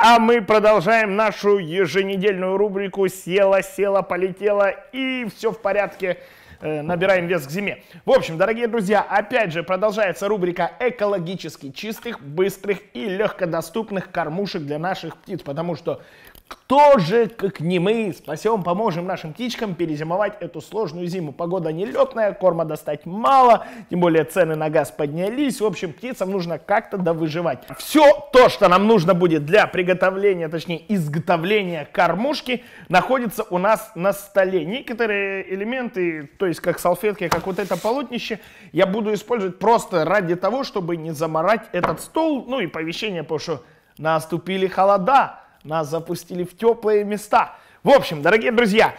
А мы продолжаем нашу еженедельную рубрику «Села, села, полетела» и все в порядке, набираем вес к зиме. В общем, дорогие друзья, опять же продолжается рубрика экологически чистых, быстрых и легкодоступных кормушек для наших птиц, потому что кто же, как не мы, спасем, поможем нашим птичкам перезимовать эту сложную зиму. Погода нелетная, корма достать мало, тем более цены на газ поднялись. В общем, птицам нужно как-то довыживать. Все то, что нам нужно будет для приготовления, точнее изготовления кормушки, находится у нас на столе. Некоторые элементы, то есть как салфетки, как вот это полотнище, я буду использовать просто ради того, чтобы не заморать этот стол, ну и помещение, потому что наступили холода. Нас запустили в теплые места. В общем, дорогие друзья,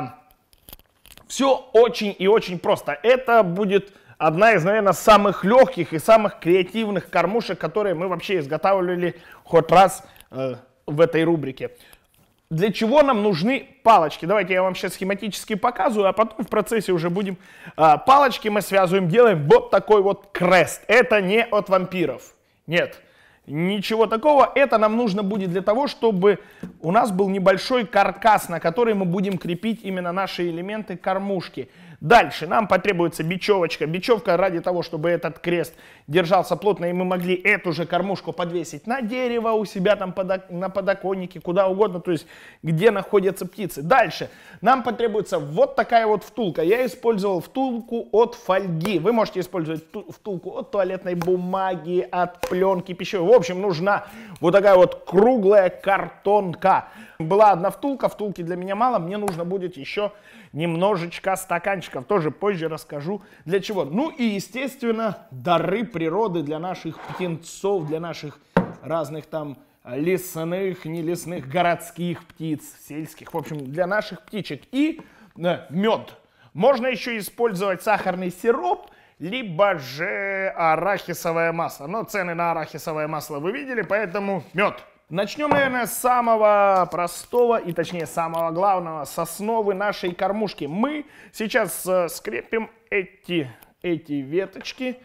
все очень и очень просто. Это будет одна из, наверное, самых легких и самых креативных кормушек, которые мы вообще изготавливали хоть раз в этой рубрике. Для чего нам нужны палочки? Давайте я вам сейчас схематически показываю, а потом в процессе уже будем... Палочки мы связываем, делаем вот такой вот крест. Это не от вампиров. Нет. Ничего такого, это нам нужно будет для того, чтобы у нас был небольшой каркас, на который мы будем крепить именно наши элементы кормушки. Дальше нам потребуется бечевочка. Бечевка ради того, чтобы этот крест держался плотно, и мы могли эту же кормушку подвесить на дерево у себя там на подоконнике, куда угодно, то есть где находятся птицы. Дальше нам потребуется вот такая вот втулка. Я использовал втулку от фольги. Вы можете использовать втулку от туалетной бумаги, от пленки пищевой. В общем, нужна вот такая вот круглая картонка. Была одна втулка, втулки для меня мало, мне нужно будет еще немножечко стаканчиков, тоже позже расскажу для чего. Ну и, естественно, дары природы для наших птенцов, для наших разных там лесных, не лесных, городских птиц, сельских, в общем, для наших птичек. И мед. Можно еще использовать сахарный сироп, либо же арахисовое масло. Но цены на арахисовое масло вы видели, поэтому мед. Начнем, наверное, с самого простого и, точнее, самого главного, с основы нашей кормушки. Мы сейчас скрепим эти веточки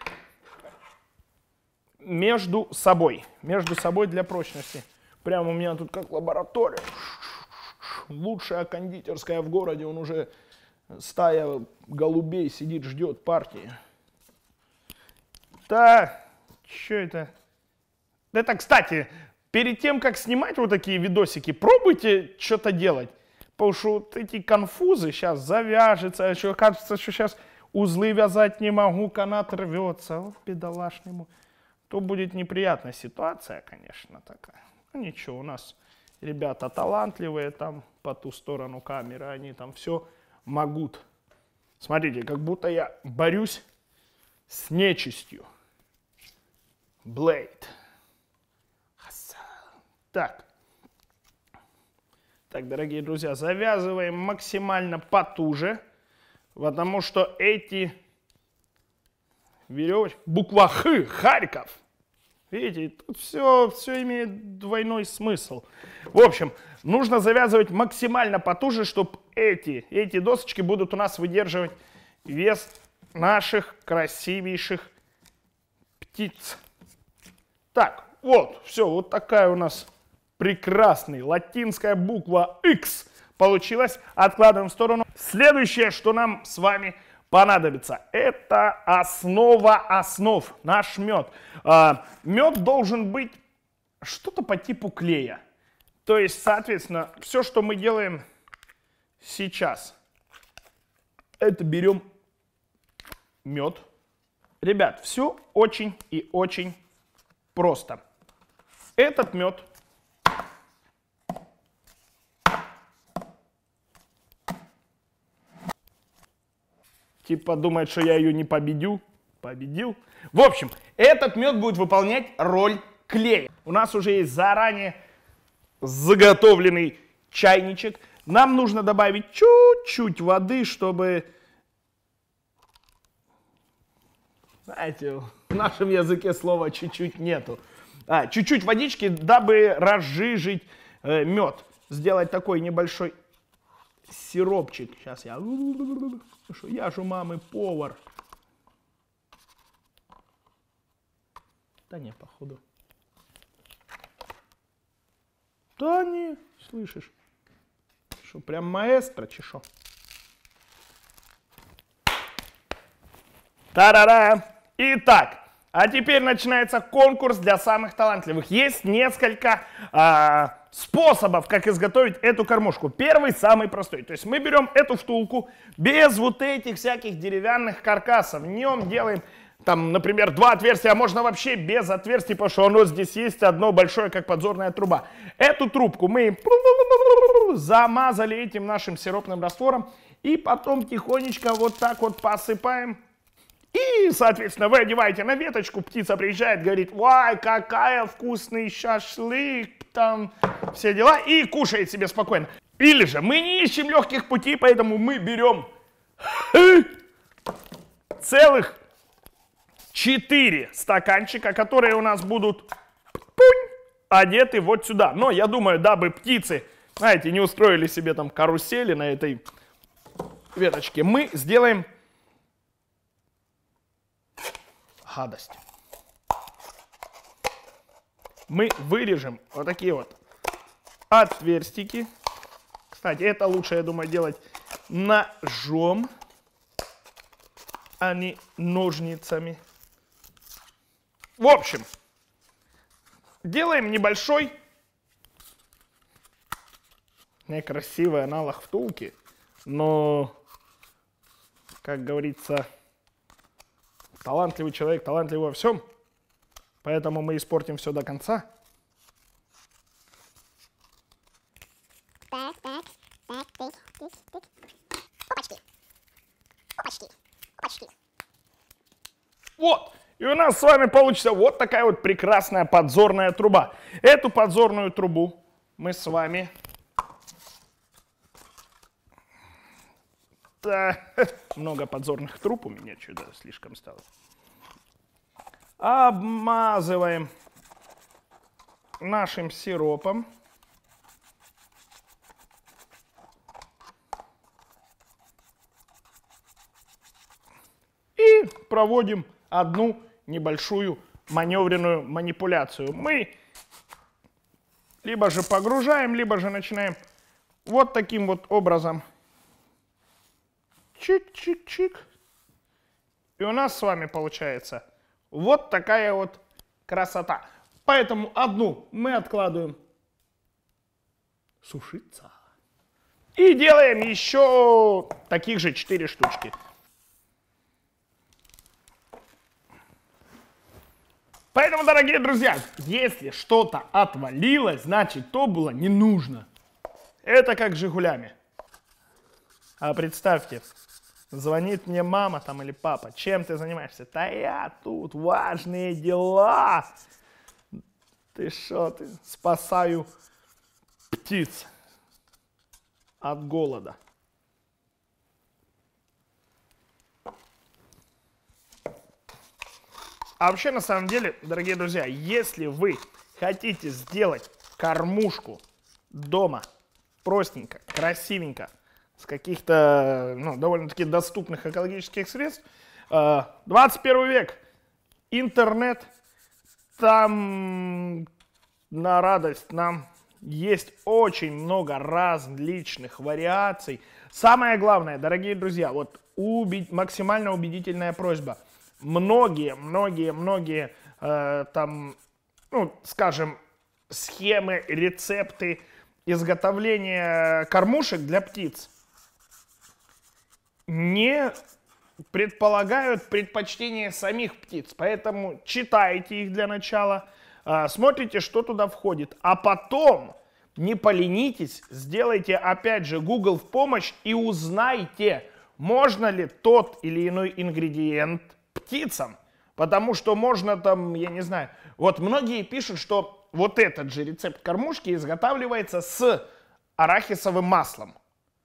между собой для прочности. Прямо у меня тут как лаборатория. Лучшая кондитерская в городе, он уже стая голубей сидит, ждет партии. Да, что это? Это, кстати... Перед тем, как снимать вот такие видосики, пробуйте что-то делать. Потому что вот эти конфузы сейчас завяжется, еще кажется, что сейчас узлы вязать не могу, канат рвется. Вот бедолашнему. То будет неприятная ситуация, конечно, такая. Ну ничего, у нас ребята талантливые там по ту сторону камеры, они там все могут. Смотрите, как будто я борюсь с нечистью. Блейд. Так, дорогие друзья, завязываем максимально потуже, потому что эти веревочки, буква Х, Харьков, видите, тут все имеет двойной смысл. В общем, нужно завязывать максимально потуже, чтобы эти досочки будут у нас выдерживать вес наших красивейших птиц. Так, вот, все, вот такая у нас... Прекрасный. Латинская буква X получилась. Откладываем в сторону. Следующее, что нам с вами понадобится, это основа основ. Наш мед. Мед должен быть что-то по типу клея. То есть, соответственно, все, что мы делаем сейчас, это берем мед. Ребят, все очень и очень просто. Этот мед типа думает, что я ее не победю. Победил. В общем, этот мед будет выполнять роль клея. У нас уже есть заранее заготовленный чайничек. Нам нужно добавить чуть-чуть воды, чтобы... Знаете, в нашем языке слова чуть-чуть нету. Чуть-чуть водички, дабы разжижить мед. Сделать такой небольшой сиропчик. Сейчас я же у мамы повар. Да не, походу. Да не, слышишь? Что, прям маэстро, чешо? Та-да-да! Итак, а теперь начинается конкурс для самых талантливых. Есть несколько способов, как изготовить эту кормушку. Первый, самый простой. То есть мы берем эту втулку без вот этих всяких деревянных каркасов. В нем делаем, там, например, 2 отверстия, а можно вообще без отверстий, потому что оно здесь есть одно большое, как подзорная труба. Эту трубку мы замазали этим нашим сиропным раствором и потом тихонечко вот так вот посыпаем. И, соответственно, вы одеваете на веточку, птица приезжает, говорит: «Вай, какая вкусный шашлык», там все дела, и кушает себе спокойно. Или же мы не ищем легких путей, поэтому мы берем целых 4 стаканчика, которые у нас будут одеты вот сюда. Но я думаю, дабы птицы, знаете, не устроили себе там карусели на этой веточке, мы сделаем гадость. Мы вырежем вот такие вот отверстики. Кстати, это лучше, я думаю, делать ножом, а не ножницами. В общем, делаем небольшой, некрасивый аналог втулки, но, как говорится, талантливый человек, талантливый во всем, поэтому мы испортим все до конца. Так. Опачки. Вот, и у нас с вами получится вот такая вот прекрасная подзорная труба. Эту подзорную трубу мы с вами... Да, много подзорных труб у меня что-то слишком стало. Обмазываем нашим сиропом. И проводим одну небольшую маневренную манипуляцию. Мы либо же погружаем, либо же начинаем вот таким вот образом. Чик-чик-чик. И у нас с вами получается вот такая вот красота. Поэтому одну мы откладываем сушиться. И делаем еще таких же 4 штучки. Поэтому, дорогие друзья, если что-то отвалилось, значит, то было не нужно. Это как с «Жигулями». А представьте, звонит мне мама там или папа: «Чем ты занимаешься?» «Да я тут, важные дела». Ты что, ты? Спасаю птиц от голода. А вообще, на самом деле, дорогие друзья, если вы хотите сделать кормушку дома простенько, красивенько, с каких-то, ну, довольно-таки доступных экологических средств, 21 век, интернет, там на радость нам есть очень много различных вариаций. Самое главное, дорогие друзья, вот максимально убедительная просьба. Многие там, ну, скажем, схемы, рецепты изготовления кормушек для птиц не предполагают предпочтение самих птиц. Поэтому читайте их для начала, смотрите, что туда входит. А потом, не поленитесь, сделайте опять же Google в помощь и узнайте, можно ли тот или иной ингредиент птицам. Потому что можно там, я не знаю, вот многие пишут, что вот этот же рецепт кормушки изготавливается с арахисовым маслом.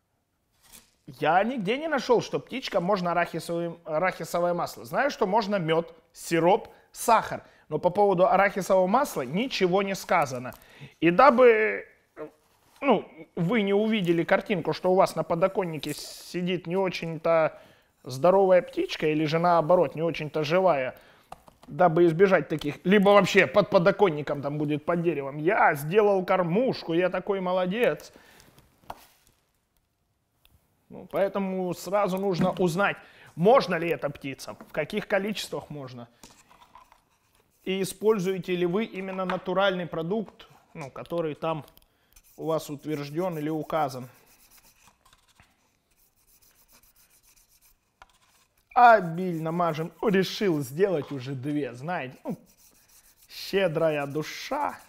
Я нигде не нашел, что птичкам можно арахисовое масло. Знаю, что можно мед, сироп, сахар. Но по поводу арахисового масла ничего не сказано. И дабы, ну, вы не увидели картинку, что у вас на подоконнике сидит не очень-то здоровая птичка, или же наоборот, не очень-то живая, дабы избежать таких, либо вообще под подоконником там будет под деревом. Я сделал кормушку, я такой молодец. Ну, поэтому сразу нужно узнать, можно ли это птицам, в каких количествах можно. И используете ли вы именно натуральный продукт, ну, который там у вас утвержден или указан. Обильно мажем. Ну, решил сделать уже 2, знаете. Ну, щедрая душа.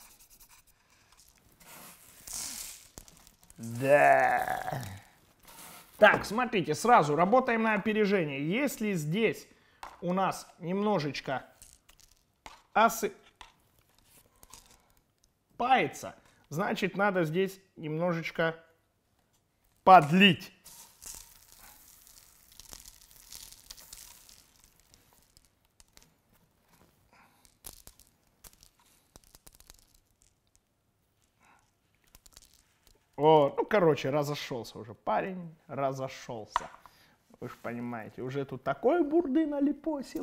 Да. Так, смотрите, сразу работаем на опережение. Если здесь у нас немножечко осыпается, значит, надо здесь немножечко подлить. О, ну, короче, разошелся уже парень, разошелся. Вы же понимаете, уже тут такой бурды налипосил.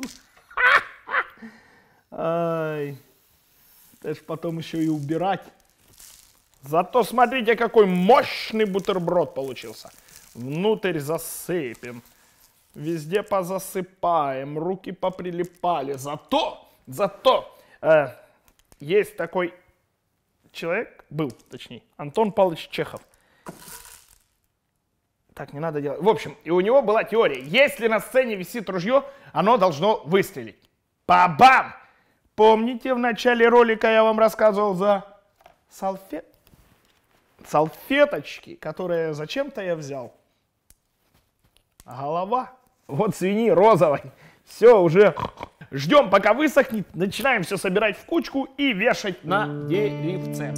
Ай, это ж потом еще и убирать. Зато смотрите, какой мощный бутерброд получился. Внутрь засыпем, везде позасыпаем, руки поприлипали. Зато есть такой человек, был, точнее, Антон Павлович Чехов. Так, не надо делать. В общем, и у него была теория. Если на сцене висит ружье, оно должно выстрелить. Ба-бам! Помните, в начале ролика я вам рассказывал за салфеточки, которые зачем-то я взял. Голова. Вот свиньи розовой. Все, уже ждем, пока высохнет. Начинаем все собирать в кучку и вешать на деревце.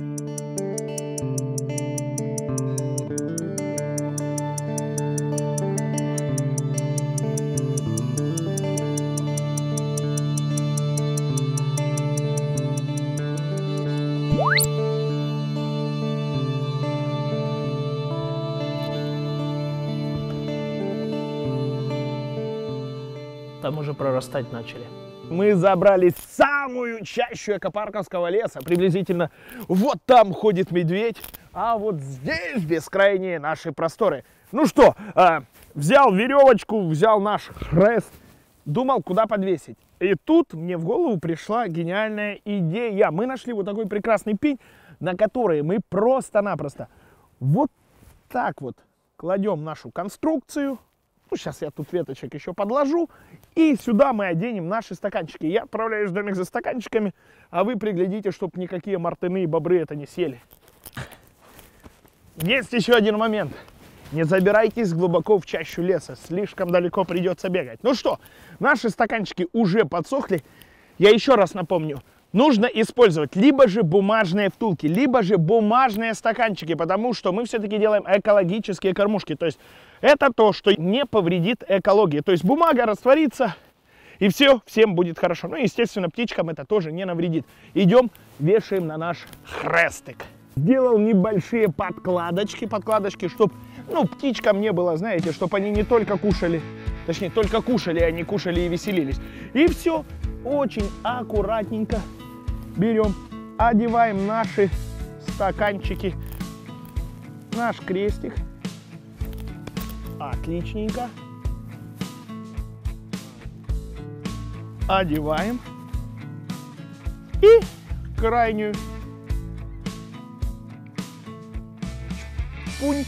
Там уже прорастать начали. Мы забрали самую чащу экопарковского леса. Приблизительно вот там ходит медведь, а вот здесь бескрайние наши просторы. Ну что, взял веревочку, взял наш хрест, думал, куда подвесить. И тут мне в голову пришла гениальная идея. Мы нашли вот такой прекрасный пень, на который мы просто-напросто вот так вот кладем нашу конструкцию. Ну, сейчас я тут веточек еще подложу. И сюда мы оденем наши стаканчики. Я отправляюсь в домик за стаканчиками, а вы приглядите, чтобы никакие мартыны и бобры это не съели. Есть еще один момент. Не забирайтесь глубоко в чащу леса. Слишком далеко придется бегать. Ну что, наши стаканчики уже подсохли. Я еще раз напомню. Нужно использовать либо же бумажные втулки, либо же бумажные стаканчики, потому что мы все-таки делаем экологические кормушки. То есть это то, что не повредит экологии. То есть бумага растворится, и все, всем будет хорошо. Ну и, естественно, птичкам это тоже не навредит. Идем, вешаем на наш хрестик. Сделал небольшие подкладочки, чтобы, ну, птичкам не было, знаете, чтобы они не только кушали, точнее, только кушали, они кушали и веселились. И все, очень аккуратненько берем, одеваем наши стаканчики, наш крестик. Отличненько. Одеваем. И крайнюю. Пуньк.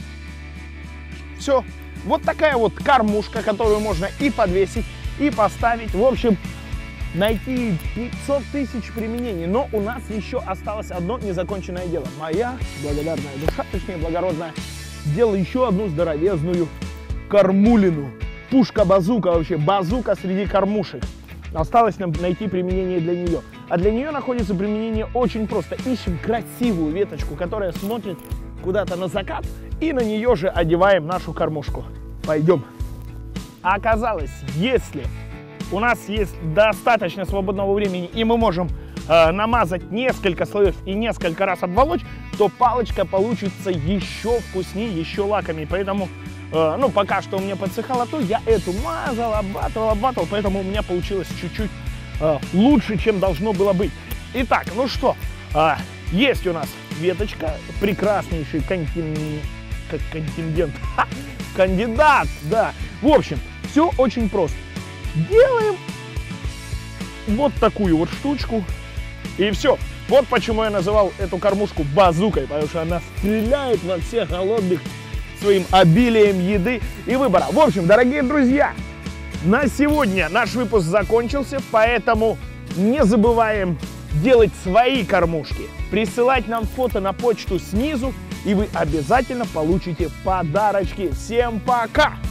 Все. Вот такая вот кормушка, которую можно и подвесить, и поставить. В общем, найти 500 тысяч применений. Но у нас еще осталось одно незаконченное дело. Моя благодарная душа, точнее благородная, сделала еще одну здоровезную кормулину. Пушка-базука вообще, базука среди кормушек. Осталось нам найти применение для нее. А для нее находится применение очень просто. Ищем красивую веточку, которая смотрит куда-то на закат, и на нее же одеваем нашу кормушку. Пойдем. А оказалось, если у нас есть достаточно свободного времени, и мы можем намазать несколько слоев и несколько раз обволочь, то палочка получится еще вкуснее, еще лакомее. Поэтому, ну, пока что у меня подсыхало, то я эту мазал, обватывал, поэтому у меня получилось чуть-чуть лучше, чем должно было быть. Итак, ну что, есть у нас веточка, прекраснейший контингент, кандидат, да. В общем, все очень просто. Делаем вот такую вот штучку, и все. Вот почему я называл эту кормушку базукой, потому что она стреляет во всех голодных своим обилием еды и выбора. В общем, дорогие друзья, на сегодня наш выпуск закончился, поэтому не забываем делать свои кормушки, присылать нам фото на почту снизу, и вы обязательно получите подарочки. Всем пока!